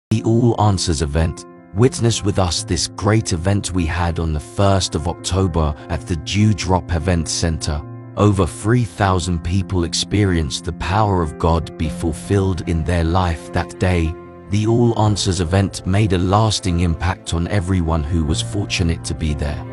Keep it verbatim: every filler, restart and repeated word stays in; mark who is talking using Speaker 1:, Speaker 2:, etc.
Speaker 1: The All Answers event. Witness with us this great event we had on the first of October at the Dewdrop Event Center. Over three thousand people experienced the power of God be fulfilled in their life that day. The All Answers event made a lasting impact on everyone who was fortunate to be there.